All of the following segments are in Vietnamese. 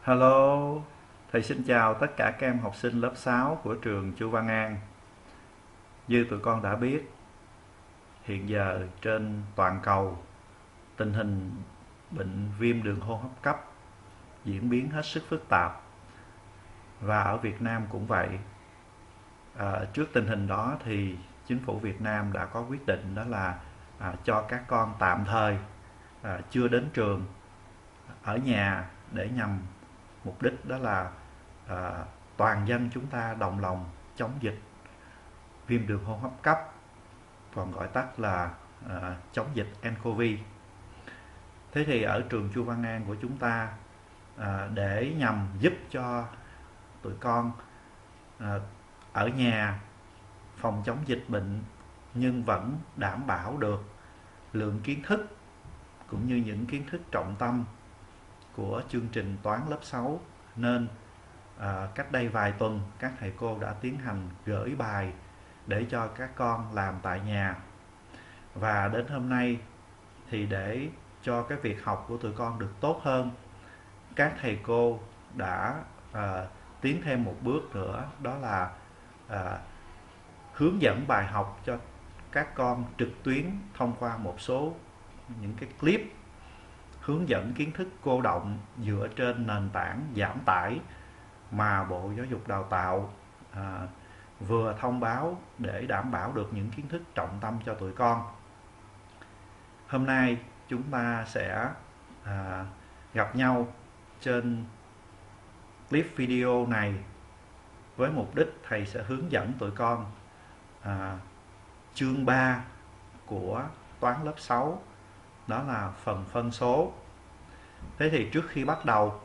Hello, thầy xin chào tất cả các em học sinh lớp 6 của trường Chu Văn An. Như tụi con đã biết, hiện giờ trên toàn cầu, tình hình bệnh viêm đường hô hấp cấp diễn biến hết sức phức tạp. Và ở Việt Nam cũng vậy. Trước tình hình đó thì chính phủ Việt Nam đã có quyết định đó là cho các con tạm thời chưa đến trường ở nhà để nhằm mục đích đó là à, toàn dân chúng ta đồng lòng chống dịch viêm đường hô hấp cấp, còn gọi tắt là chống dịch nCoV. Thế thì ở trường Chu Văn An của chúng ta, để nhằm giúp cho tụi con ở nhà phòng chống dịch bệnh nhưng vẫn đảm bảo được lượng kiến thức cũng như những kiến thức trọng tâm của chương trình toán lớp 6, nên cách đây vài tuần các thầy cô đã tiến hành gửi bài để cho các con làm tại nhà. Và đến hôm nay thì để cho cái việc học của tụi con được tốt hơn, các thầy cô đã tiến thêm một bước nữa, đó là hướng dẫn bài học cho các con trực tuyến thông qua một số những cái clip hướng dẫn kiến thức cô động dựa trên nền tảng giảm tải mà Bộ Giáo dục Đào tạo vừa thông báo để đảm bảo được những kiến thức trọng tâm cho tụi con. Hôm nay chúng ta sẽ gặp nhau trên clip video này với mục đích thầy sẽ hướng dẫn tụi con chương 3 của toán lớp 6, đó là phần phân số. Thế thì trước khi bắt đầu,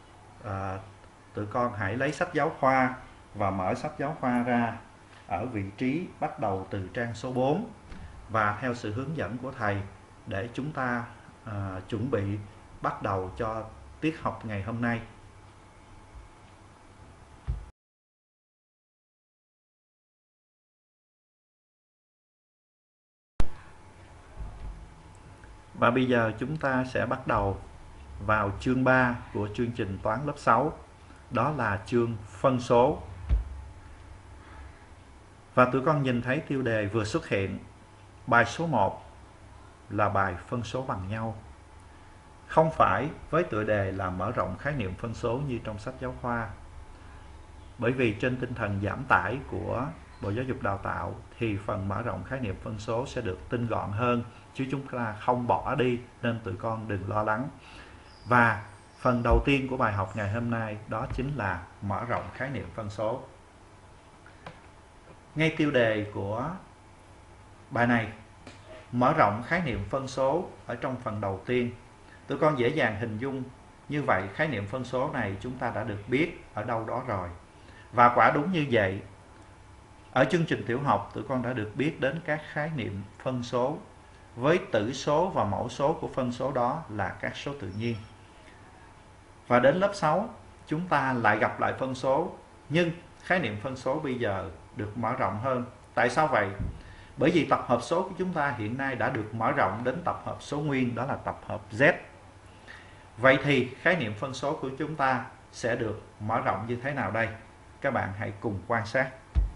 tụi con hãy lấy sách giáo khoa và mở sách giáo khoa ra ở vị trí bắt đầu từ trang số 4 và theo sự hướng dẫn của thầy để chúng ta chuẩn bị bắt đầu cho tiết học ngày hôm nay. Và bây giờ chúng ta sẽ bắt đầu vào chương 3 của chương trình toán lớp 6, đó là chương phân số. Và tụi con nhìn thấy tiêu đề vừa xuất hiện. Bài số 1 là bài phân số bằng nhau. Không phải với tựa đề là mở rộng khái niệm phân số như trong sách giáo khoa. Bởi vì trên tinh thần giảm tải của Bộ Giáo dục Đào tạo thì phần mở rộng khái niệm phân số sẽ được tinh gọn hơn, chứ chúng ta không bỏ đi, nên tụi con đừng lo lắng. Và phần đầu tiên của bài học ngày hôm nay đó chính là mở rộng khái niệm phân số. Ngay tiêu đề của bài này, mở rộng khái niệm phân số, ở trong phần đầu tiên, tụi con dễ dàng hình dung như vậy. Khái niệm phân số này chúng ta đã được biết ở đâu đó rồi. Và quả đúng như vậy, ở chương trình tiểu học tụi con đã được biết đến các khái niệm phân số, với tử số và mẫu số của phân số đó là các số tự nhiên. Và đến lớp 6 chúng ta lại gặp lại phân số, nhưng khái niệm phân số bây giờ được mở rộng hơn. Tại sao vậy? Bởi vì tập hợp số của chúng ta hiện nay đã được mở rộng đến tập hợp số nguyên, đó là tập hợp Z. Vậy thì khái niệm phân số của chúng ta sẽ được mở rộng như thế nào đây? Các bạn hãy cùng quan sát.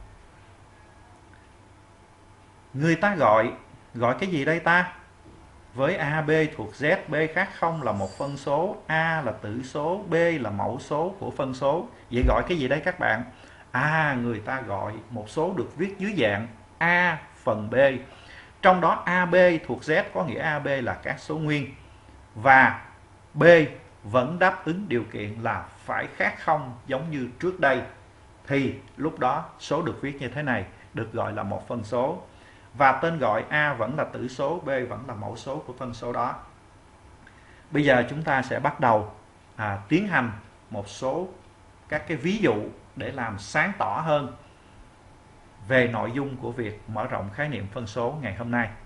Người ta gọi cái gì đây ta? Với A, B thuộc Z, B khác 0 là một phân số, A là tử số, B là mẫu số của phân số. Vậy gọi cái gì đây các bạn? Người ta gọi một số được viết dưới dạng A phần B. Trong đó AB thuộc Z có nghĩa AB là các số nguyên. Và B vẫn đáp ứng điều kiện là phải khác 0 giống như trước đây. Thì lúc đó số được viết như thế này, được gọi là một phân số. Và tên gọi A vẫn là tử số, B vẫn là mẫu số của phân số đó. Bây giờ chúng ta sẽ bắt đầu tiến hành một số các cái ví dụ để làm sáng tỏ hơn về nội dung của việc mở rộng khái niệm phân số ngày hôm nay.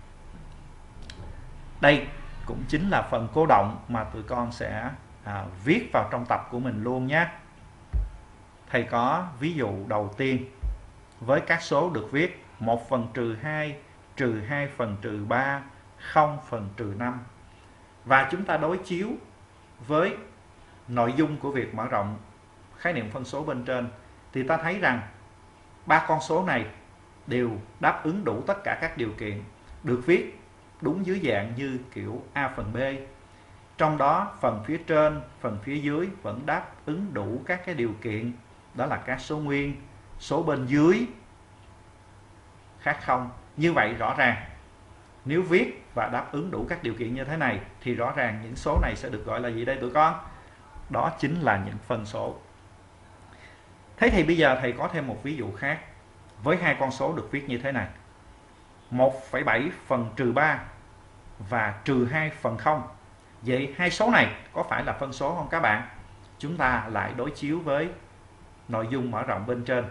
Đây cũng chính là phần cô động mà tụi con sẽ viết vào trong tập của mình luôn nhé. Thầy có ví dụ đầu tiên với các số được viết 1 phần trừ 2, trừ 2 phần trừ 3, 0 phần trừ 5. Và chúng ta đối chiếu với nội dung của việc mở rộng khái niệm phân số bên trên thì ta thấy rằng ba con số này đều đáp ứng đủ tất cả các điều kiện được viết đúng dưới dạng như kiểu A phần B. Trong đó phần phía trên, phần phía dưới vẫn đáp ứng đủ các cái điều kiện, đó là các số nguyên, số bên dưới khác không. Như vậy rõ ràng nếu viết và đáp ứng đủ các điều kiện như thế này thì rõ ràng những số này sẽ được gọi là gì đây tụi con? Đó chính là những phân số. Thế thì bây giờ thầy có thêm một ví dụ khác với hai con số được viết như thế này: 1,7 phần trừ 3 và trừ 2 phần 0. Vậy hai số này có phải là phân số không các bạn? Chúng ta lại đối chiếu với nội dung mở rộng bên trên.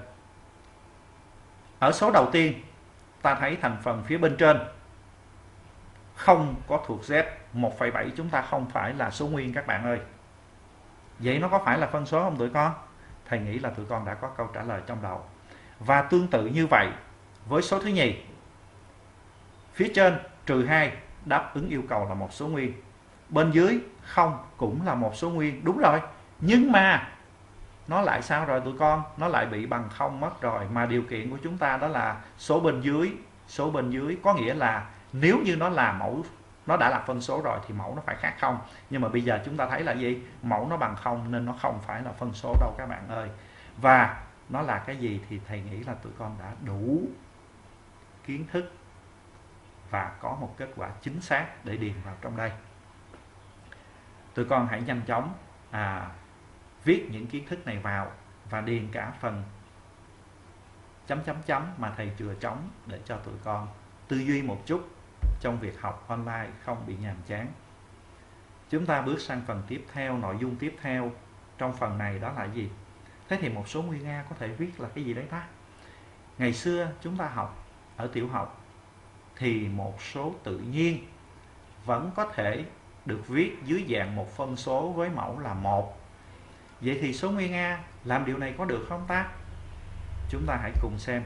Ở số đầu tiên, ta thấy thành phần phía bên trên không có thuộc Z. 1,7 chúng ta không phải là số nguyên các bạn ơi. Vậy nó có phải là phân số không tụi con? Thầy nghĩ là tụi con đã có câu trả lời trong đầu. Và tương tự như vậy với số thứ nhì, phía trên trừ 2 đáp ứng yêu cầu là một số nguyên, bên dưới không cũng là một số nguyên. Đúng rồi, nhưng mà nó lại sao rồi tụi con? Nó lại bị bằng không mất rồi. Mà điều kiện của chúng ta đó là số bên dưới. Số bên dưới có nghĩa là nếu như nó là mẫu, nó đã là phân số rồi thì mẫu nó phải khác không. Nhưng mà bây giờ chúng ta thấy là gì? Mẫu nó bằng không nên nó không phải là phân số đâu các bạn ơi. Và nó là cái gì thì thầy nghĩ là tụi con đã đủ kiến thức và có một kết quả chính xác để điền vào trong đây. Tụi con hãy nhanh chóng viết những kiến thức này vào và điền cả phần chấm chấm chấm mà thầy chừa trống để cho tụi con tư duy một chút trong việc học online không bị nhàm chán. Chúng ta bước sang phần tiếp theo, nội dung tiếp theo trong phần này đó là gì? Thế thì một số nguyên A có thể viết là cái gì đấy ta? Ngày xưa chúng ta học ở tiểu học thì một số tự nhiên vẫn có thể được viết dưới dạng một phân số với mẫu là 1. Vậy thì số nguyên A làm điều này có được không ta? Chúng ta hãy cùng xem.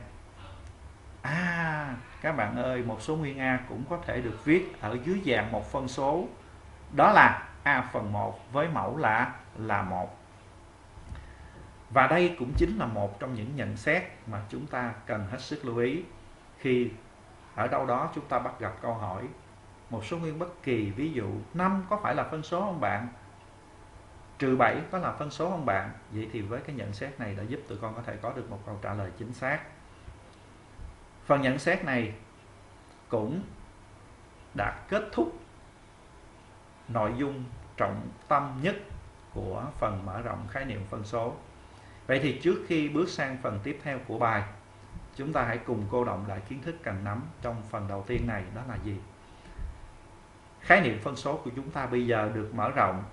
Các bạn ơi, một số nguyên A cũng có thể được viết ở dưới dạng một phân số, đó là A phần 1 với mẫu là 1. Và đây cũng chính là một trong những nhận xét mà chúng ta cần hết sức lưu ý khi ở đâu đó chúng ta bắt gặp câu hỏi một số nguyên bất kỳ, ví dụ 5 có phải là phân số không bạn? Trừ 7 có là phân số không bạn? Vậy thì với cái nhận xét này đã giúp tụi con có thể có được một câu trả lời chính xác. Phần nhận xét này cũng đã kết thúc nội dung trọng tâm nhất của phần mở rộng khái niệm phân số. Vậy thì trước khi bước sang phần tiếp theo của bài, chúng ta hãy cùng cô đọng lại kiến thức cần nắm trong phần đầu tiên này, đó là gì? Khái niệm phân số của chúng ta bây giờ được mở rộng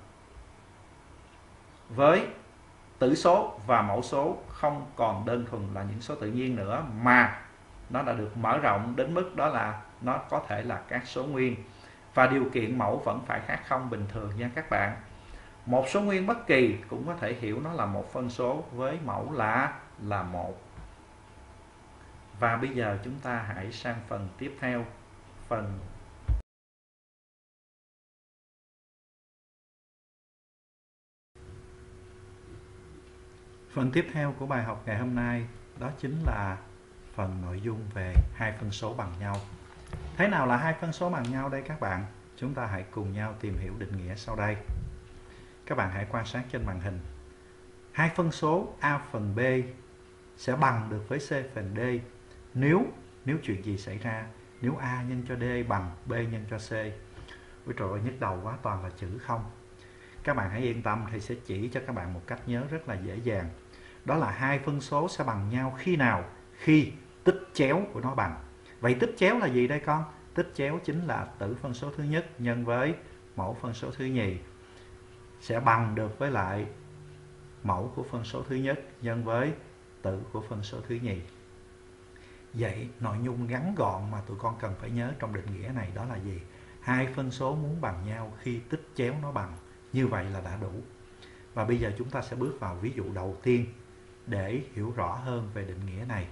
với tử số và mẫu số không còn đơn thuần là những số tự nhiên nữa, mà nó đã được mở rộng đến mức đó là nó có thể là các số nguyên. Và điều kiện mẫu vẫn phải khác không bình thường nha các bạn. Một số nguyên bất kỳ cũng có thể hiểu nó là một phân số với mẫu là 1. Và bây giờ chúng ta hãy sang phần tiếp theo. Phần tiếp theo của bài học ngày hôm nay đó chính là phần nội dung về hai phân số bằng nhau. Thế nào là hai phân số bằng nhau đây các bạn? Chúng ta hãy cùng nhau tìm hiểu định nghĩa sau đây. Các bạn hãy quan sát trên màn hình. Hai phân số A phần B sẽ bằng được với C phần D nếu chuyện gì xảy ra? Nếu A nhân cho D bằng B nhân cho C. Ôi trời ơi, nhức đầu quá, toàn là chữ không. Các bạn hãy yên tâm, thầy sẽ chỉ cho các bạn một cách nhớ rất là dễ dàng. Đó là hai phân số sẽ bằng nhau khi nào? Khi tích chéo của nó bằng. Vậy tích chéo là gì đây con? Tích chéo chính là tử phân số thứ nhất nhân với mẫu phân số thứ nhì sẽ bằng được với lại mẫu của phân số thứ nhất nhân với tử của phân số thứ nhì. Vậy nội dung ngắn gọn mà tụi con cần phải nhớ trong định nghĩa này đó là gì? Hai phân số muốn bằng nhau khi tích chéo nó bằng. Như vậy là đã đủ. Và bây giờ chúng ta sẽ bước vào ví dụ đầu tiên để hiểu rõ hơn về định nghĩa này.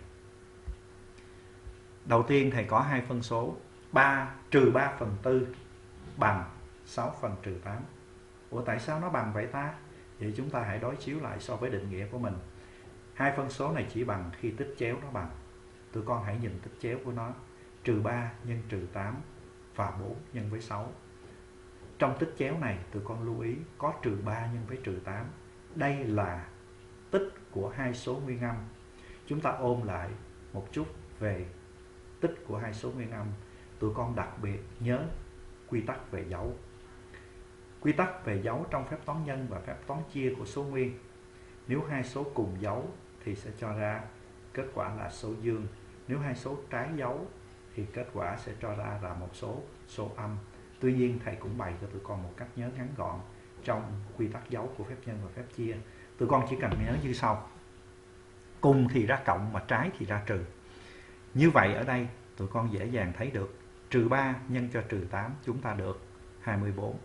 Đầu tiên thầy có hai phân số trừ 3 phần 4 bằng 6 phần trừ 8. Ủa tại sao nó bằng vậy ta? Vậy chúng ta hãy đối chiếu lại so với định nghĩa của mình. Hai phân số này chỉ bằng khi tích chéo nó bằng. Tụi con hãy nhìn tích chéo của nó. Trừ 3 nhân trừ 8 và 4 nhân với 6. Trong tích chéo này tụi con lưu ý có trừ 3 nhân với trừ 8. Đây là tích của hai số nguyên âm. Chúng ta ôn lại một chút về tích của hai số nguyên âm. Tụi con đặc biệt nhớ quy tắc về dấu. Quy tắc về dấu trong phép toán nhân và phép toán chia của số nguyên. Nếu hai số cùng dấu thì sẽ cho ra kết quả là số dương. Nếu hai số trái dấu thì kết quả sẽ cho ra là một số âm. Tuy nhiên thầy cũng bày cho tụi con một cách nhớ ngắn gọn trong quy tắc dấu của phép nhân và phép chia. Tụi con chỉ cần nhớ như sau. Cùng thì ra cộng mà trái thì ra trừ. Như vậy ở đây tụi con dễ dàng thấy được trừ 3 nhân cho trừ 8 chúng ta được 24.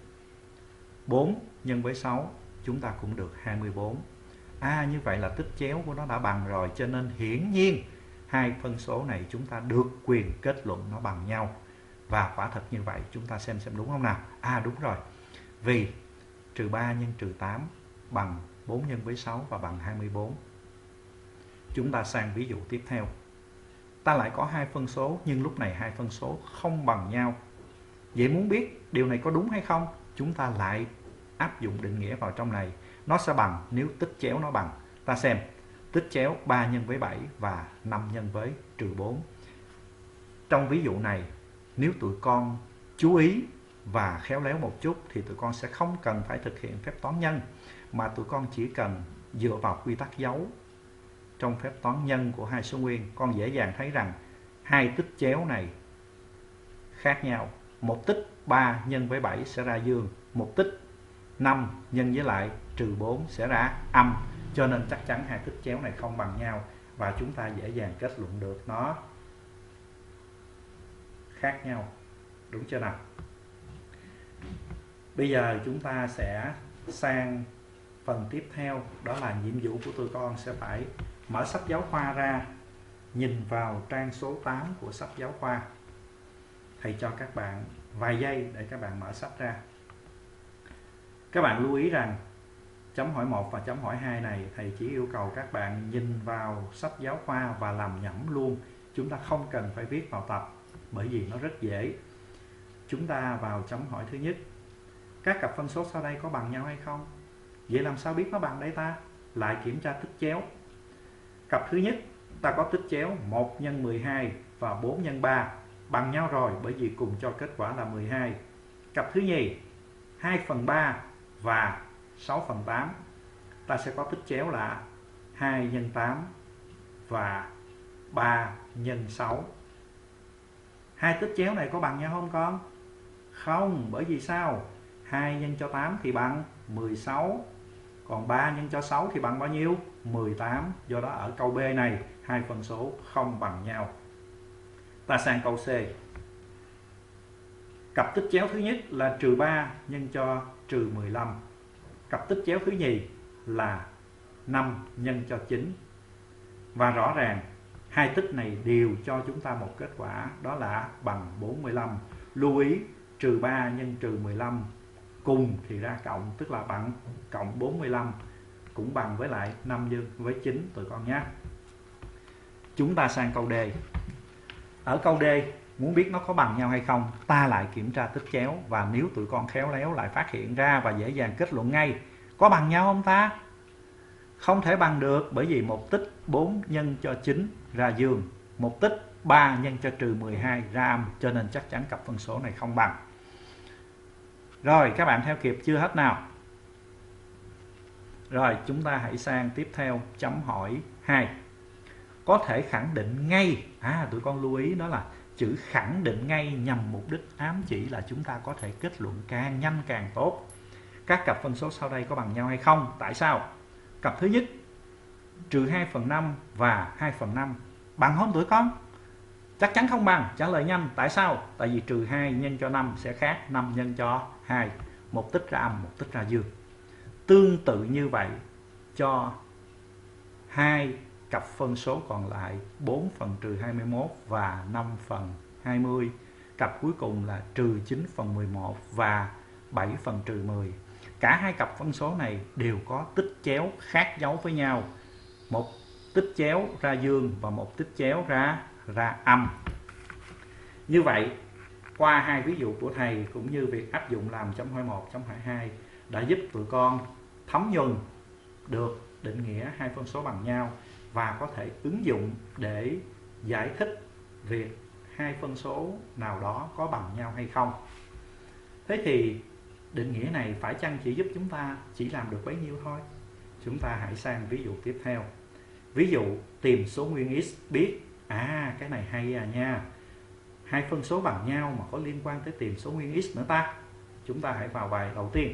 4 nhân với 6 chúng ta cũng được 24. Như vậy là tích chéo của nó đã bằng rồi, cho nên hiển nhiên hai phân số này chúng ta được quyền kết luận nó bằng nhau. Và quả thật như vậy, chúng ta xem đúng không nào? Đúng rồi. Vì trừ 3 nhân trừ 8 bằng 4 nhân với 6 và bằng 24. Chúng ta sang ví dụ tiếp theo. Ta lại có hai phân số, nhưng lúc này hai phân số không bằng nhau. Vậy muốn biết điều này có đúng hay không? Chúng ta lại áp dụng định nghĩa vào trong này. Nó sẽ bằng nếu tích chéo nó bằng. Ta xem, tích chéo 3 nhân với 7 và 5 nhân với trừ 4. Trong ví dụ này, nếu tụi con chú ý và khéo léo một chút thì tụi con sẽ không cần phải thực hiện phép toán nhân, mà tụi con chỉ cần dựa vào quy tắc dấu. Trong phép toán nhân của hai số nguyên, con dễ dàng thấy rằng hai tích chéo này khác nhau. Một tích 3 nhân với 7 sẽ ra dương, một tích 5 nhân với lại trừ 4 sẽ ra âm. Cho nên chắc chắn hai tích chéo này không bằng nhau, và chúng ta dễ dàng kết luận được nó khác nhau. Đúng chưa nào? Bây giờ chúng ta sẽ sang phần tiếp theo. Đó là nhiệm vụ của tụi con sẽ phải mở sách giáo khoa ra, nhìn vào trang số 8 của sách giáo khoa. Thầy cho các bạn vài giây để các bạn mở sách ra. Các bạn lưu ý rằng chấm hỏi 1 và chấm hỏi 2 này thầy chỉ yêu cầu các bạn nhìn vào sách giáo khoa và làm nhẩm luôn. Chúng ta không cần phải viết vào tập, bởi vì nó rất dễ. Chúng ta vào chấm hỏi thứ nhất. Các cặp phân số sau đây có bằng nhau hay không? Vậy làm sao biết nó bằng đây ta? Lại kiểm tra tích chéo. Cặp thứ nhất ta có tích chéo 1 nhân 12 và 4 nhân 3 bằng nhau rồi, bởi vì cùng cho kết quả là 12. Cặp thứ nhì 2/3 và 6/8. Ta sẽ có tích chéo là 2 nhân 8 và 3 nhân 6. Hai tích chéo này có bằng nhau không con? Không, bởi vì sao? 2 nhân cho 8 thì bằng 16. Còn 3 nhân cho 6 thì bằng bao nhiêu? 18. Do đó ở câu B này hai phân số không bằng nhau. Ta sang câu C. Cặp tích chéo thứ nhất là trừ 3 nhân cho trừ 15. Cặp tích chéo thứ nhì là 5 nhân cho 9. Và rõ ràng hai tích này đều cho chúng ta một kết quả, đó là bằng 45. Lưu ý trừ 3 nhân trừ 15 cùng thì ra cộng, tức là bằng cộng 45, cũng bằng với lại 5 nhân với 9 tụi con nhé. Chúng ta sang câu D. Ở câu D, muốn biết nó có bằng nhau hay không, ta lại kiểm tra tích chéo, và nếu tụi con khéo léo lại phát hiện ra và dễ dàng kết luận ngay. Có bằng nhau không ta? Không thể bằng được, bởi vì một tích 4 nhân cho 9 ra dương, một tích 3 nhân cho trừ 12 ra âm, cho nên chắc chắn cặp phân số này không bằng. Rồi, các bạn theo kịp chưa hết nào? Rồi, chúng ta hãy sang tiếp theo chấm hỏi 2. Có thể khẳng định ngay, tụi con lưu ý đó là chữ khẳng định ngay nhằm mục đích ám chỉ là chúng ta có thể kết luận càng nhanh càng tốt. Các cặp phân số sau đây có bằng nhau hay không? Tại sao? Cặp thứ nhất, trừ 2/5 và 2/5 bằng không tụi con? Chắc chắn không bằng, trả lời nhanh. Tại sao? Tại vì trừ 2 nhân cho 5 sẽ khác 5 nhân cho 2. Một tích ra âm, một tích ra dương. Tương tự như vậy cho hai cặp phân số còn lại, 4 phần trừ 21 và 5 phần 20. Cặp cuối cùng là trừ 9 phần 11 và 7 phần trừ 10. Cả hai cặp phân số này đều có tích chéo khác dấu với nhau. Một tích chéo ra dương và một tích chéo ra âm. Như vậy, qua hai ví dụ của thầy cũng như việc áp dụng làm chấm hỏi 1, chấm hỏi 2 đã giúp tụi con thấm nhuần được định nghĩa hai phân số bằng nhau và có thể ứng dụng để giải thích việc hai phân số nào đó có bằng nhau hay không. Thế thì định nghĩa này phải chăng chỉ giúp chúng ta chỉ làm được bấy nhiêu thôi? Chúng ta hãy sang ví dụ tiếp theo. Ví dụ tìm số nguyên x biết. Cái này hay nha. Hai phân số bằng nhau mà có liên quan tới tìm số nguyên x nữa ta. Chúng ta hãy vào bài đầu tiên.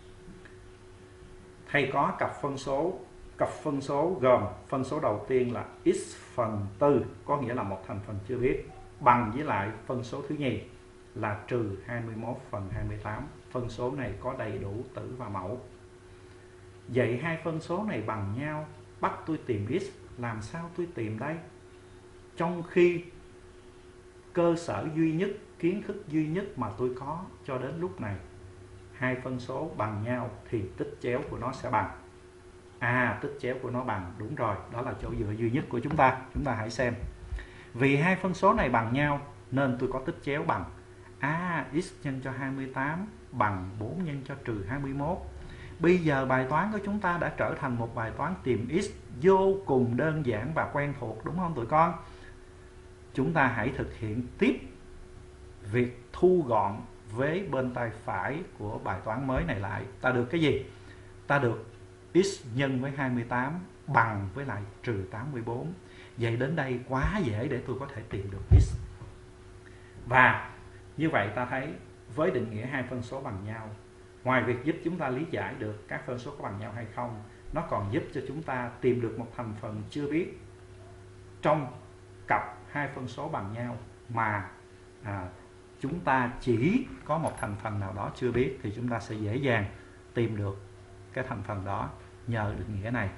Thầy có cặp phân số gồm phân số đầu tiên là x phần 4, có nghĩa là một thành phần chưa biết, bằng với lại phân số thứ nhì là trừ 21 phần 28. Phân số này có đầy đủ tử và mẫu. Vậy hai phân số này bằng nhau, bắt tôi tìm x, làm sao tôi tìm đây? Trong khi cơ sở duy nhất, kiến thức duy nhất mà tôi có cho đến lúc này, hai phân số bằng nhau thì tích chéo của nó sẽ bằng. Tích chéo của nó bằng, đúng rồi, đó là chỗ dựa duy nhất của chúng ta. Chúng ta hãy xem. Vì hai phân số này bằng nhau nên tôi có tích chéo bằng x nhân cho 28 bằng 4 nhân cho trừ 21. Bây giờ bài toán của chúng ta đã trở thành một bài toán tìm x vô cùng đơn giản và quen thuộc, đúng không tụi con? Chúng ta hãy thực hiện tiếp việc thu gọn với bên tay phải của bài toán mới này lại. Ta được cái gì? Ta được x nhân với 28 bằng với lại trừ 84. Vậy đến đây quá dễ để tôi có thể tìm được x. Và như vậy ta thấy với định nghĩa hai phân số bằng nhau, ngoài việc giúp chúng ta lý giải được các phân số có bằng nhau hay không, nó còn giúp cho chúng ta tìm được một thành phần chưa biết trong cặp hai phân số bằng nhau mà chúng ta chỉ có một thành phần nào đó chưa biết, thì chúng ta sẽ dễ dàng tìm được cái thành phần đó nhờ định nghĩa này.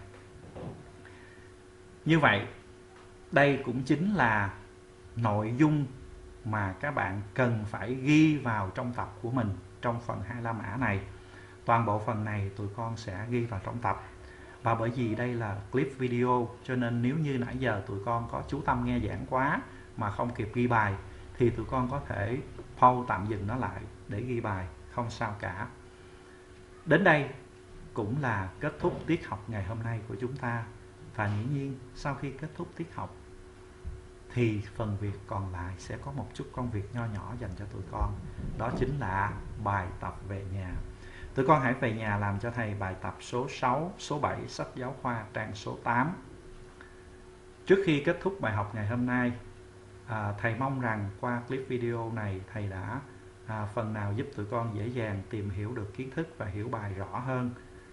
Như vậy, đây cũng chính là nội dung mà các bạn cần phải ghi vào trong tập của mình trong phần 25A này. Toàn bộ phần này tụi con sẽ ghi vào trong tập. Và bởi vì đây là clip video cho nên nếu như nãy giờ tụi con có chú tâm nghe giảng quá mà không kịp ghi bài thì tụi con có thể pause tạm dừng nó lại để ghi bài, không sao cả. Đến đây cũng là kết thúc tiết học ngày hôm nay của chúng ta. Và dĩ nhiên sau khi kết thúc tiết học thì phần việc còn lại sẽ có một chút công việc nho nhỏ dành cho tụi con. Đó chính là bài tập về nhà. Tụi con hãy về nhà làm cho thầy bài tập số 6, số 7 sách giáo khoa trang số 8. Trước khi kết thúc bài học ngày hôm nay, thầy mong rằng qua clip video này thầy đã phần nào giúp tụi con dễ dàng tìm hiểu được kiến thức và hiểu bài rõ hơn.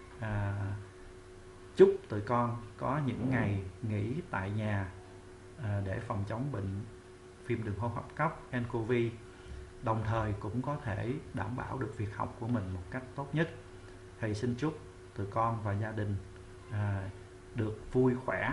Chúc tụi con có những ngày nghỉ tại nhà để phòng chống bệnh viêm đường hô hấp cấp nCoV, đồng thời cũng có thể đảm bảo được việc học của mình một cách tốt nhất. Thầy xin chúc tụi con và gia đình được vui khỏe.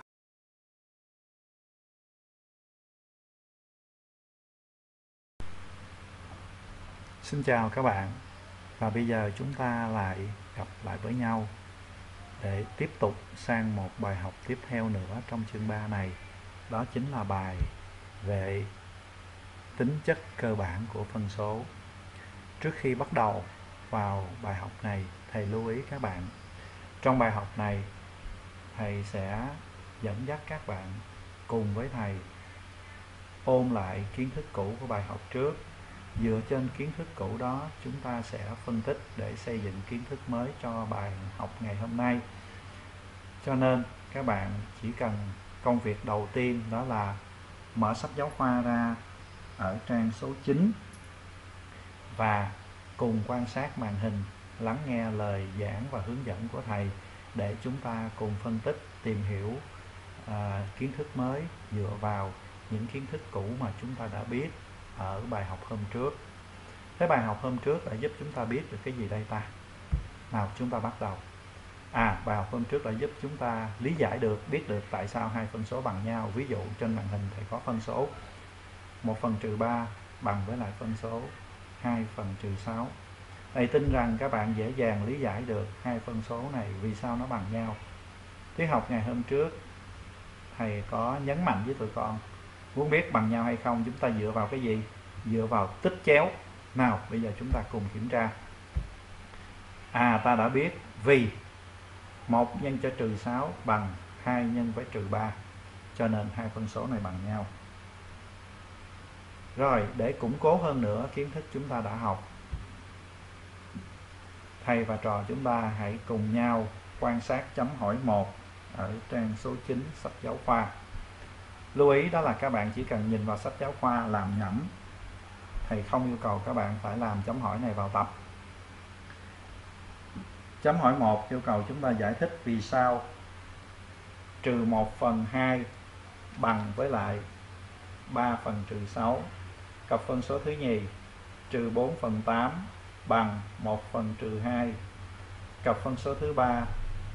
Xin chào các bạn, và bây giờ chúng ta lại gặp lại với nhau để tiếp tục sang một bài học tiếp theo nữa trong chương 3 này. Đó chính là bài về tính chất cơ bản của phân số. Trước khi bắt đầu vào bài học này, thầy lưu ý các bạn. Trong bài học này, thầy sẽ dẫn dắt các bạn cùng với thầy ôn lại kiến thức cũ của bài học trước. Dựa trên kiến thức cũ đó, chúng ta sẽ phân tích để xây dựng kiến thức mới cho bài học ngày hôm nay. Cho nên các bạn chỉ cần công việc đầu tiên đó là mở sách giáo khoa ra ở trang số 9 và cùng quan sát màn hình, lắng nghe lời giảng và hướng dẫn của thầy để chúng ta cùng phân tích, tìm hiểu kiến thức mới dựa vào những kiến thức cũ mà chúng ta đã biết ở bài học hôm trước. Cái bài học hôm trước đã giúp chúng ta biết được cái gì đây ta? Nào chúng ta bắt đầu. Bài học hôm trước đã giúp chúng ta lý giải được, biết được tại sao hai phân số bằng nhau. Ví dụ trên màn hình thầy có phân số 1 phần trừ 3 bằng với lại phân số 2 phần trừ 6. Thầy tin rằng các bạn dễ dàng lý giải được hai phân số này vì sao nó bằng nhau. Tiết học ngày hôm trước thầy có nhấn mạnh với tụi con, muốn biết bằng nhau hay không chúng ta dựa vào cái gì? Dựa vào tích chéo. Nào bây giờ chúng ta cùng kiểm tra. Ta đã biết vì 1 nhân cho trừ 6 bằng 2 nhân với trừ 3, cho nên hai phân số này bằng nhau. Rồi, để củng cố hơn nữa kiến thức chúng ta đã học, thầy và trò chúng ta hãy cùng nhau quan sát chấm hỏi 1 ở trang số 9 sách giáo khoa. Lưu ý đó là các bạn chỉ cần nhìn vào sách giáo khoa làm nhẩm. Thầy không yêu cầu các bạn phải làm chấm hỏi này vào tập. Chấm hỏi 1 yêu cầu chúng ta giải thích vì sao trừ 1/2 bằng với lại 3/6. Cặp phân số thứ nhì trừ 4/8 bằng 1/2. Cặp phân số thứ ba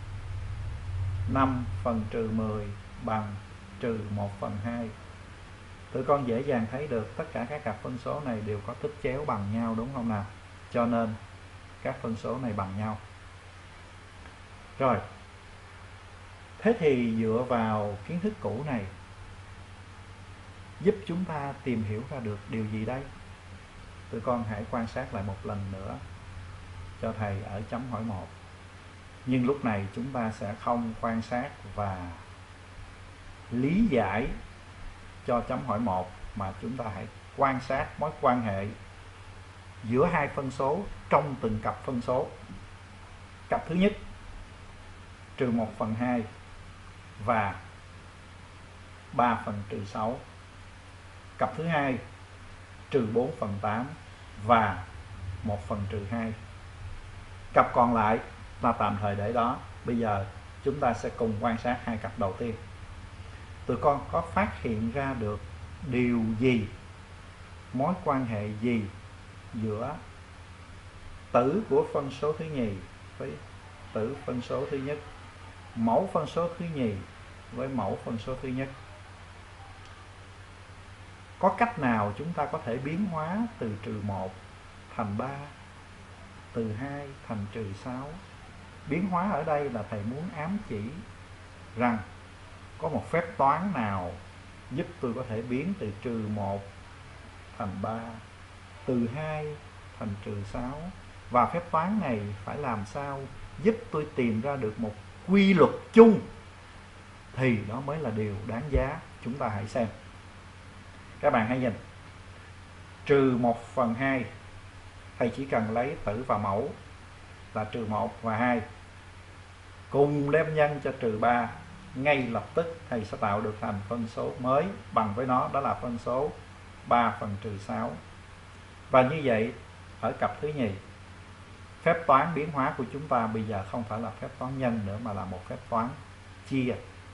5/10 bằng trừ 1/2. Tụi con dễ dàng thấy được tất cả các cặp phân số này đều có tích chéo bằng nhau, đúng không nào? Cho nên các phân số này bằng nhau. Rồi, thế thì dựa vào kiến thức cũ này giúp chúng ta tìm hiểu ra được điều gì đây? Tụi con hãy quan sát lại một lần nữa cho thầy ở chấm hỏi 1. Nhưng lúc này chúng ta sẽ không quan sát và lý giải cho chấm hỏi 1, mà chúng ta hãy quan sát mối quan hệ giữa hai phân số trong từng cặp phân số. Cặp thứ nhất trừ 1/2 và 3/6. Cặp thứ hai trừ 4/8 và 1/2. Cặp còn lại ta tạm thời để đó. Bây giờ chúng ta sẽ cùng quan sát hai cặp đầu tiên. Tụi con có phát hiện ra được điều gì, mối quan hệ gì giữa tử của phân số thứ nhì với tử phân số thứ nhất, mẫu phân số thứ nhì với mẫu phân số thứ nhất? Có cách nào chúng ta có thể biến hóa từ trừ 1 thành 3, từ 2 thành trừ 6? Biến hóa ở đây là thầy muốn ám chỉ rằng có một phép toán nào giúp tôi có thể biến từ trừ 1 thành 3, từ 2 thành trừ 6. Và phép toán này phải làm sao giúp tôi tìm ra được một quy luật chung, thì đó mới là điều đáng giá. Chúng ta hãy xem. Các bạn hãy nhìn. Trừ 1/2, thầy chỉ cần lấy tử và mẫu là trừ 1 và 2 cùng đem nhân cho trừ 3, ngay lập tức thầy sẽ tạo được thành phân số mới bằng với nó, đó là phân số 3/6. Và như vậy ở cặp thứ nhì, phép toán biến hóa của chúng ta bây giờ không phải là phép toán nhân nữa mà là một phép toán chia.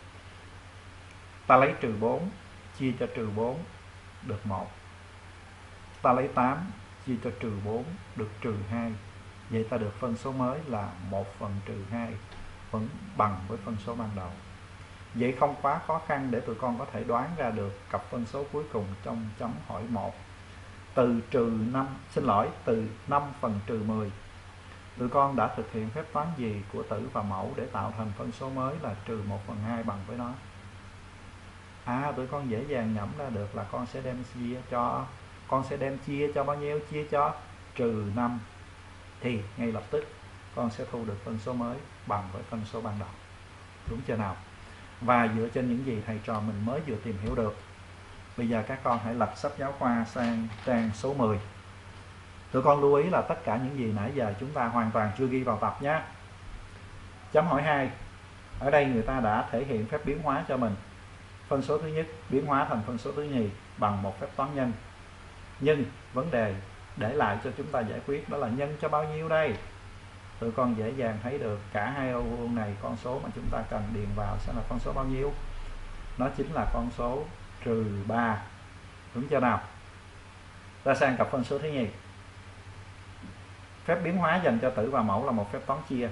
Ta lấy trừ 4 chia cho trừ 4 được 1. Ta lấy 8 chia cho trừ 4 được trừ 2. Vậy ta được phân số mới là 1/2, vẫn bằng với phân số ban đầu. Vậy không quá khó khăn để tụi con có thể đoán ra được cặp phân số cuối cùng trong chấm hỏi 1. Từ từ 5/10, tụi con đã thực hiện phép toán gì của tử và mẫu để tạo thành phân số mới là trừ 1/2 bằng với nó? Tụi con dễ dàng nhẩm ra được là con sẽ đem chia cho bao nhiêu? Chia cho trừ 5. Thì ngay lập tức con sẽ thu được phân số mới bằng với phân số ban đầu. Đúng chưa nào? Và dựa trên những gì thầy trò mình mới vừa tìm hiểu được, bây giờ các con hãy lật sách giáo khoa sang trang số 10. Tụi con lưu ý là tất cả những gì nãy giờ chúng ta hoàn toàn chưa ghi vào tập nhé. Chấm hỏi 2. Ở đây người ta đã thể hiện phép biến hóa cho mình. Phân số thứ nhất biến hóa thành phân số thứ nhì bằng một phép toán nhân. Nhưng vấn đề để lại cho chúng ta giải quyết đó là nhân cho bao nhiêu đây? Tụi con dễ dàng thấy được cả hai ô vuông này, con số mà chúng ta cần điền vào sẽ là con số bao nhiêu? Nó chính là con số trừ 3. Đúng chưa nào? Ta sang cặp phân số thứ nhì. Phép biến hóa dành cho tử và mẫu là một phép toán chia.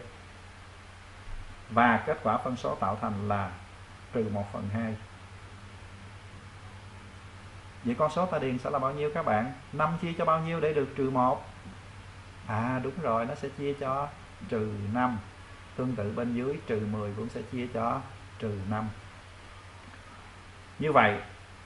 Và kết quả phân số tạo thành là trừ 1/2. Vậy con số ta điền sẽ là bao nhiêu các bạn? 5 chia cho bao nhiêu để được trừ 1? Đúng rồi, nó sẽ chia cho trừ 5. Tương tự bên dưới trừ 10 cũng sẽ chia cho trừ 5. Như vậy,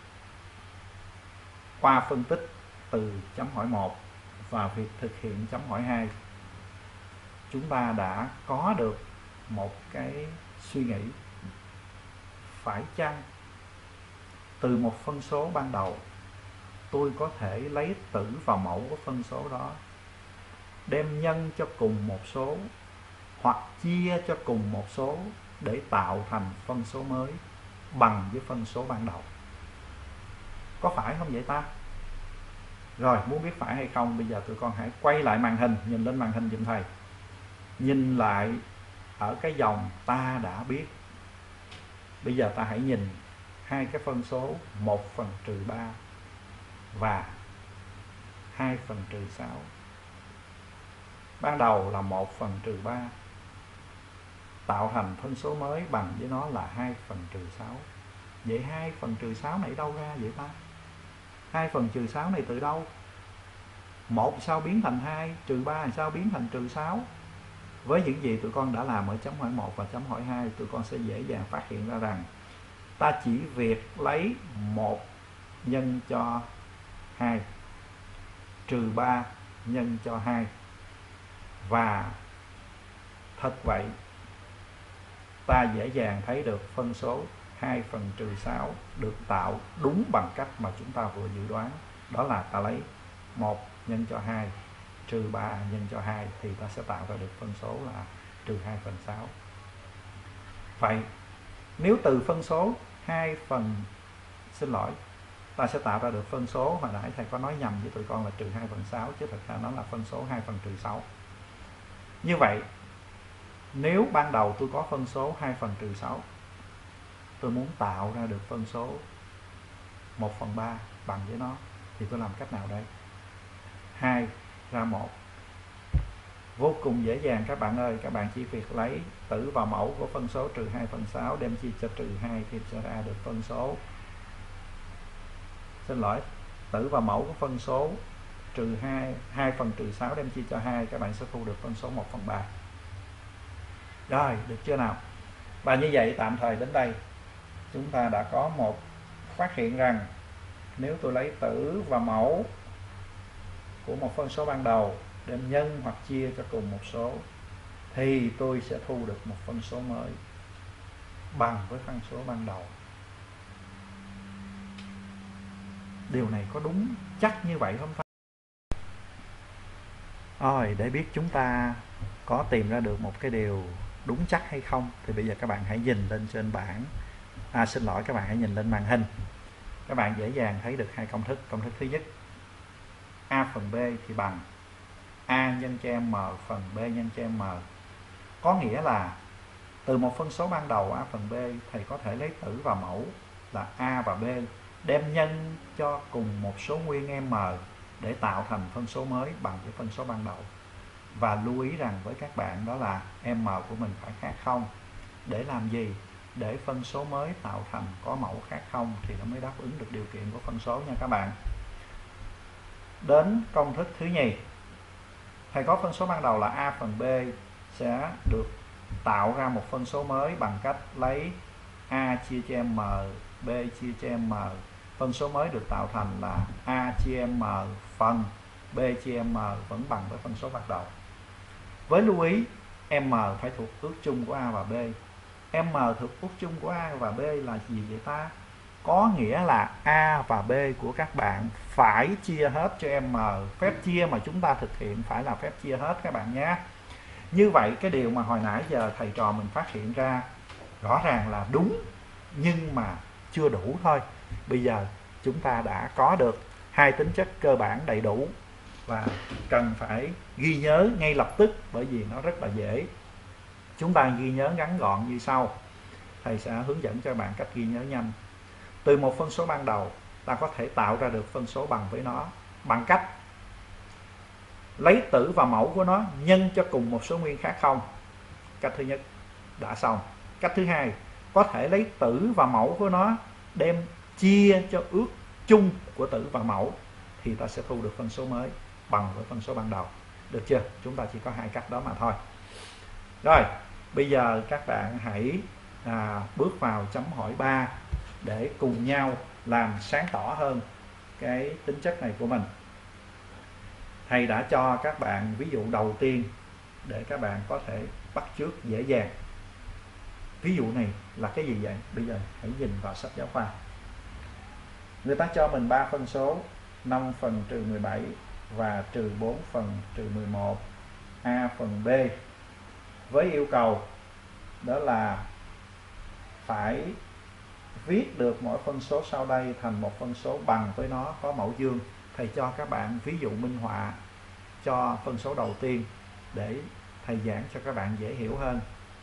qua phân tích từ chấm hỏi 1 và việc thực hiện chấm hỏi 2, chúng ta đã có được một cái suy nghĩ phải chăng từ một phân số ban đầu tôi có thể lấy tử và mẫu của phân số đó, đem nhân cho cùng một số hoặc chia cho cùng một số để tạo thành phân số mới bằng với phân số ban đầu. Có phải không vậy ta? Rồi, muốn biết phải hay không, bây giờ tụi con hãy quay lại màn hình, nhìn lên màn hình giùm thầy. Nhìn lại ở cái dòng ta đã biết. Bây giờ ta hãy nhìn hai cái phân số 1 phần trừ 3 và 2 phần trừ 6. Ban đầu là 1 phần trừ 3, tạo thành phân số mới bằng với nó là 2 phần trừ 6. Vậy 2 phần trừ 6 này đâu ra vậy ta? 2 phần trừ 6 này từ đâu? 1 sao biến thành 2, trừ 3 sao biến thành trừ 6? Với những gì tụi con đã làm ở chấm hỏi 1 và chấm hỏi 2, tụi con sẽ dễ dàng phát hiện ra rằng ta chỉ việc lấy 1 nhân cho 2, trừ 3 nhân cho 2. Và thật vậy, ta dễ dàng thấy được phân số 2 phần trừ 6 được tạo đúng bằng cách mà chúng ta vừa dự đoán. Đó là ta lấy 1 nhân cho 2, trừ 3 nhân cho 2 thì ta sẽ tạo ra được phân số là trừ 2 phần 6. Vậy, nếu từ phân số 2 phần, ta sẽ tạo ra được phân số, hồi nãy thầy có nói nhầm với tụi con là trừ 2 phần 6, chứ thật ra nó là phân số 2 phần trừ 6. Như vậy, nếu ban đầu tôi có phân số 2 phần trừ 6, tôi muốn tạo ra được phân số 1 phần 3 bằng với nó, thì tôi làm cách nào đây? 2 ra 1. Vô cùng dễ dàng các bạn ơi, các bạn chỉ việc lấy tử và mẫu của phân số trừ 2 phần 6 đem chia cho trừ 2 thì sẽ ra được phân số, tử và mẫu của phân số trừ 2 phần trừ 6 đem chia cho 2, các bạn sẽ thu được phân số 1 phần 3. Rồi, được chưa nào? Và như vậy tạm thời đến đây chúng ta đã có một phát hiện rằng nếu tôi lấy tử và mẫu của một phân số ban đầu đem nhân hoặc chia cho cùng một số thì tôi sẽ thu được một phân số mới bằng với phân số ban đầu. Điều này có đúng chắc như vậy không ta? Rồi, để biết chúng ta có tìm ra được một cái điều đúng chắc hay không thì bây giờ các bạn hãy nhìn lên trên bảng, các bạn hãy nhìn lên màn hình. Các bạn dễ dàng thấy được hai công thức. Công thức thứ nhất, A phần B thì bằng A nhân cho M phần B nhân cho M. Có nghĩa là từ một phân số ban đầu A phần B, thầy có thể lấy tử và mẫu là A và B, đem nhân cho cùng một số nguyên M để tạo thành phân số mới bằng với phân số ban đầu. Và lưu ý rằng với các bạn đó là M của mình phải khác 0. Để làm gì? Để phân số mới tạo thành có mẫu khác 0 thì nó mới đáp ứng được điều kiện của phân số nha các bạn. Đến công thức thứ nhì, thầy có phân số ban đầu là A phần B sẽ được tạo ra một phân số mới bằng cách lấy A chia cho M, B chia cho M. Phân số mới được tạo thành là A chia M phần B chia M vẫn bằng với phân số ban đầu. Với lưu ý, M phải thuộc ước chung của A và B. M thuộc ước chung của A và B là gì vậy ta? Có nghĩa là A và B của các bạn phải chia hết cho M. Phép chia mà chúng ta thực hiện phải là phép chia hết các bạn nhé. Như vậy cái điều mà hồi nãy giờ thầy trò mình phát hiện ra rõ ràng là đúng, nhưng mà chưa đủ thôi. Bây giờ chúng ta đã có được hai tính chất cơ bản đầy đủ và cần phải ghi nhớ ngay lập tức, bởi vì nó rất là dễ. Chúng ta ghi nhớ ngắn gọn như sau. Thầy sẽ hướng dẫn cho bạn cách ghi nhớ nhanh. Từ một phân số ban đầu, ta có thể tạo ra được phân số bằng với nó bằng cách lấy tử và mẫu của nó nhân cho cùng một số nguyên khác 0. Cách thứ nhất đã xong. Cách thứ hai, có thể lấy tử và mẫu của nó đem chia cho ước chung của tử và mẫu thì ta sẽ thu được phân số mới bằng với phân số ban đầu. Được chưa? Chúng ta chỉ có hai cách đó mà thôi. Rồi, bây giờ các bạn hãy bước vào chấm hỏi 3 để cùng nhau làm sáng tỏ hơn cái tính chất này của mình. Thầy đã cho các bạn ví dụ đầu tiên để các bạn có thể bắt chước dễ dàng. Ví dụ này là cái gì vậy? Bây giờ hãy nhìn vào sách giáo khoa. Người ta cho mình 3 phân số 5 phần trừ 17 và trừ 4 phần trừ 11 A phần B, với yêu cầu đó là phải viết được mỗi phân số sau đây thành một phân số bằng với nó, có mẫu dương. Thầy cho các bạn ví dụ minh họa cho phân số đầu tiên để thầy giảng cho các bạn dễ hiểu hơn.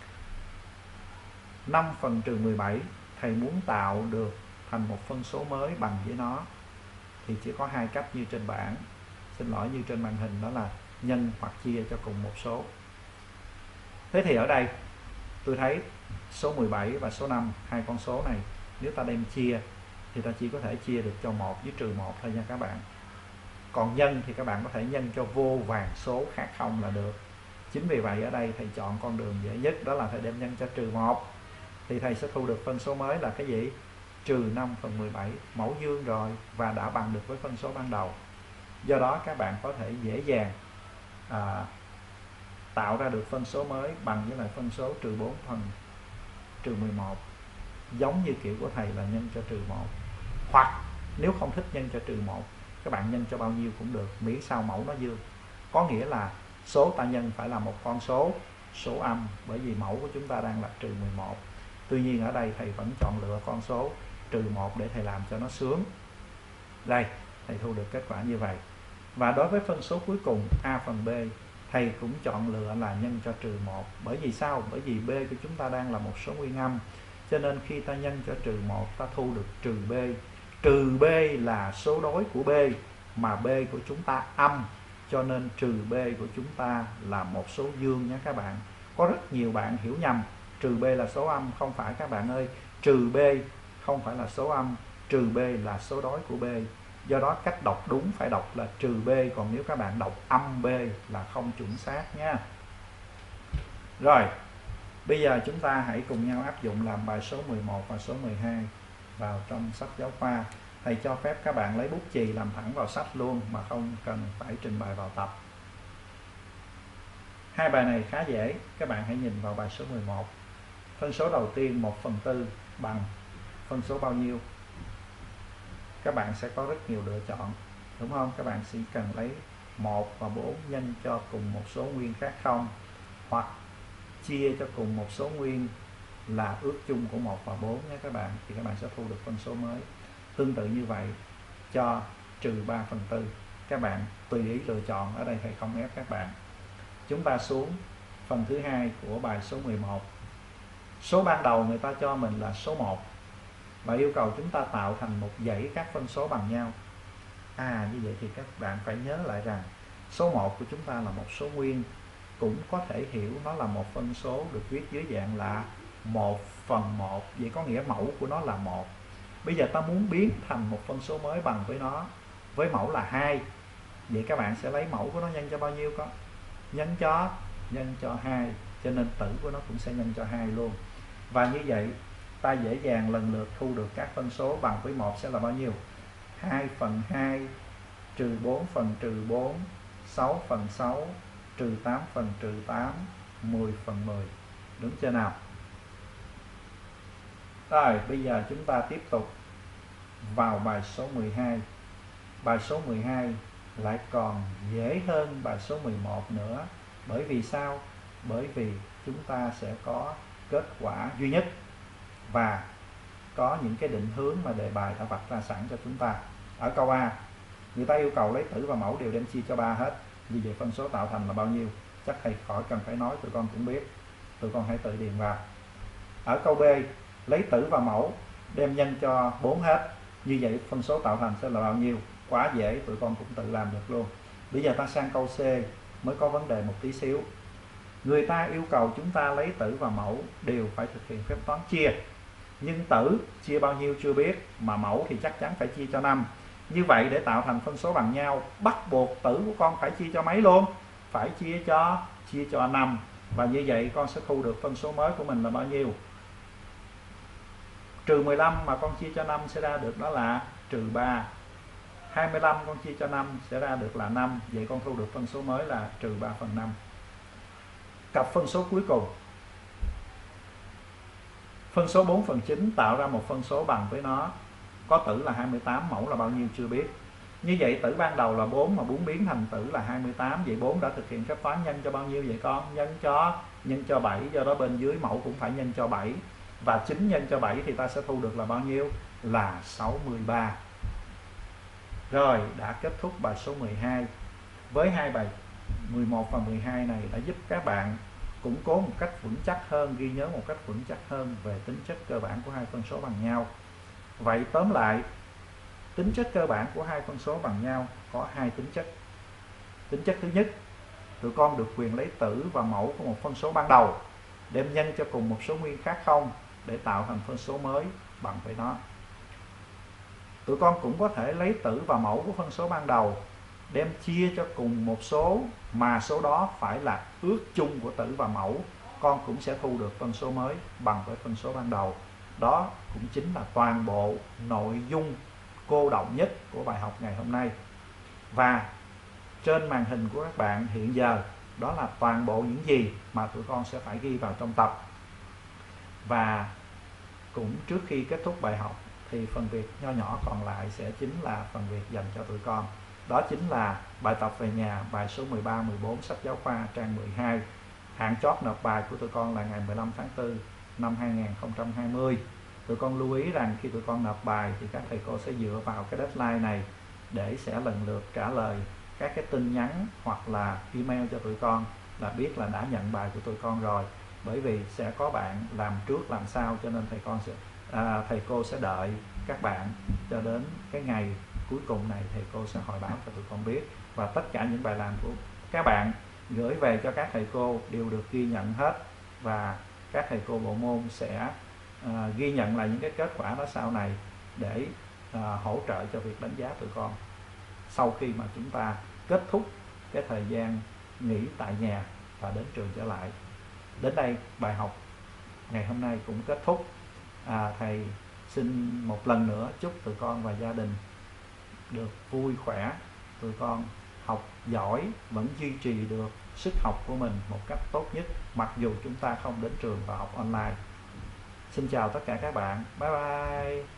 5 phần trừ 17 thầy muốn tạo được thành một phân số mới bằng với nó thì chỉ có hai cách như trên bảng, xin lỗi như trên màn hình, đó là nhân hoặc chia cho cùng một số. Thế thì ở đây tôi thấy số 17 và số 5, hai con số này nếu ta đem chia thì ta chỉ có thể chia được cho 1 với trừ 1 thôi nha các bạn. Còn nhân thì các bạn có thể nhân cho vô vàn số khác không là được. Chính vì vậy ở đây thầy chọn con đường dễ nhất, đó là thầy đem nhân cho trừ 1 thì thầy sẽ thu được phân số mới là cái gì? Trừ 5 phần 17, mẫu dương rồi và đã bằng được với phân số ban đầu. Do đó các bạn có thể dễ dàng tạo ra được phân số mới bằng với lại phân số trừ 4 phần trừ 11, giống như kiểu của thầy là nhân cho trừ 1. Hoặc nếu không thích nhân cho trừ 1, các bạn nhân cho bao nhiêu cũng được, miễn sao mẫu nó dương. Có nghĩa là số ta nhân phải là một con số âm, bởi vì mẫu của chúng ta đang là trừ 11. Tuy nhiên ở đây thầy vẫn chọn lựa con số trừ 1 để thầy làm cho nó sướng. Đây, thầy thu được kết quả như vậy. Và đối với phân số cuối cùng A phần B, thầy cũng chọn lựa là nhân cho trừ 1. Bởi vì sao? Bởi vì B của chúng ta đang là một số nguyên âm, cho nên khi ta nhân cho trừ 1 ta thu được trừ B. Trừ B là số đối của B, mà B của chúng ta âm, cho nên trừ B của chúng ta là một số dương nhé các bạn. Có rất nhiều bạn hiểu nhầm, trừ B là số âm. Không phải các bạn ơi, trừ B không phải là số âm, trừ B là số đối của B. Do đó cách đọc đúng phải đọc là trừ B, còn nếu các bạn đọc âm B là không chuẩn xác nha. Rồi, bây giờ chúng ta hãy cùng nhau áp dụng làm bài số 11 và số 12 vào trong sách giáo khoa. Thầy cho phép các bạn lấy bút chì làm thẳng vào sách luôn mà không cần phải trình bày vào tập. Hai bài này khá dễ, các bạn hãy nhìn vào bài số 11. Phân số đầu tiên 1/4 bằng phân số bao nhiêu? Các bạn sẽ có rất nhiều lựa chọn, đúng không? Các bạn chỉ cần lấy 1 và 4 nhân cho cùng một số nguyên khác không, hoặc chia cho cùng một số nguyên là ước chung của 1 và 4 nhé các bạn, thì các bạn sẽ thu được phân số mới. Tương tự như vậy cho trừ 3/4, các bạn tùy ý lựa chọn, ở đây thầy không ép các bạn. Chúng ta xuống phần thứ hai của bài số 11. Số ban đầu người ta cho mình là số 1 và yêu cầu chúng ta tạo thành một dãy các phân số bằng nhau. Như vậy thì các bạn phải nhớ lại rằng số 1 của chúng ta là một số nguyên, cũng có thể hiểu nó là một phân số được viết dưới dạng là 1/1, vậy có nghĩa mẫu của nó là 1. Bây giờ ta muốn biến thành một phân số mới bằng với nó, với mẫu là 2. Vậy các bạn sẽ lấy mẫu của nó nhân cho bao nhiêu? Có nhân cho 2, cho nên tử của nó cũng sẽ nhân cho 2 luôn. Và như vậy ta dễ dàng lần lượt thu được các phân số bằng với 1 sẽ là bao nhiêu? 2/2, trừ 4/4, 6/6, trừ 8/8, 10/10. Đúng chưa nào? Rồi, bây giờ chúng ta tiếp tục vào bài số 12. Bài số 12 lại còn dễ hơn bài số 11 nữa. Bởi vì sao? Bởi vì chúng ta sẽ có kết quả duy nhất và có những cái định hướng mà đề bài đã vạch ra sẵn cho chúng ta. Ở câu A, người ta yêu cầu lấy tử và mẫu đều đem chia cho 3 hết. Vì vậy phân số tạo thành là bao nhiêu? Chắc thầy khỏi cần phải nói, tụi con cũng biết. Tụi con hãy tự điền vào. Ở câu B, lấy tử và mẫu đem nhân cho 4 hết. Như vậy phân số tạo thành sẽ là bao nhiêu? Quá dễ, tụi con cũng tự làm được luôn. Bây giờ ta sang câu C mới có vấn đề một tí xíu. Người ta yêu cầu chúng ta lấy tử và mẫu đều phải thực hiện phép toán chia. Nhưng tử chia bao nhiêu chưa biết, mà mẫu thì chắc chắn phải chia cho 5. Như vậy để tạo thành phân số bằng nhau, bắt buộc tử của con phải chia cho mấy luôn? phải chia cho 5, và như vậy con sẽ thu được phân số mới của mình là bao nhiêu? Trừ 15 mà con chia cho 5 sẽ ra được đó là trừ 3. 25 con chia cho 5 sẽ ra được là 5. Vậy con thu được phân số mới là trừ 3/5. Cặp phân số cuối cùng, phân số 4/9 tạo ra một phân số bằng với nó. Có tử là 28, mẫu là bao nhiêu chưa biết. Như vậy tử ban đầu là 4 mà 4 biến thành tử là 28. Vậy 4 đã thực hiện phép toán nhân cho bao nhiêu vậy con? Nhân cho 7, do đó bên dưới mẫu cũng phải nhân cho 7. Và 9 nhân cho 7 thì ta sẽ thu được là bao nhiêu? Là 63. Rồi, đã kết thúc bài số 12. Với hai bài 11 và 12 này đã giúp các bạn củng cố một cách vững chắc hơn, ghi nhớ một cách vững chắc hơn về tính chất cơ bản của hai phân số bằng nhau. Vậy tóm lại, tính chất cơ bản của hai phân số bằng nhau có hai tính chất. Tính chất thứ nhất, tụi con được quyền lấy tử và mẫu của một phân số ban đầu, đem nhân cho cùng một số nguyên khác không để tạo thành phân số mới bằng với nó. Tụi con cũng có thể lấy tử và mẫu của phân số ban đầu, đem chia cho cùng một số mà số đó phải là ước chung của tử và mẫu, con cũng sẽ thu được phân số mới bằng với phân số ban đầu. Đó cũng chính là toàn bộ nội dung cô đọng nhất của bài học ngày hôm nay. Và trên màn hình của các bạn hiện giờ đó là toàn bộ những gì mà tụi con sẽ phải ghi vào trong tập. Và cũng trước khi kết thúc bài học thì phần việc nho nhỏ còn lại sẽ chính là phần việc dành cho tụi con. Đó chính là bài tập về nhà, bài số 13, 14 sách giáo khoa trang 12. Hạn chót nộp bài của tụi con là ngày 15 tháng 4 năm 2020. Tụi con lưu ý rằng khi tụi con nộp bài thì các thầy cô sẽ dựa vào cái deadline này để sẽ lần lượt trả lời các cái tin nhắn hoặc là email cho tụi con là biết là đã nhận bài của tụi con rồi. Bởi vì sẽ có bạn làm trước làm sau, cho nên thầy cô sẽ đợi các bạn cho đến cái ngày cuối cùng này, thầy cô sẽ hỏi báo cho tụi con biết. Và tất cả những bài làm của các bạn gửi về cho các thầy cô đều được ghi nhận hết, và các thầy cô bộ môn sẽ ghi nhận lại những cái kết quả đó sau này để hỗ trợ cho việc đánh giá tụi con sau khi mà chúng ta kết thúc cái thời gian nghỉ tại nhà và đến trường trở lại. Đến đây bài học ngày hôm nay cũng kết thúc. Thầy xin một lần nữa chúc tụi con và gia đình được vui khỏe, tụi con học giỏi, vẫn duy trì được sức học của mình một cách tốt nhất mặc dù chúng ta không đến trường và học online. Xin chào tất cả các bạn. Bye bye.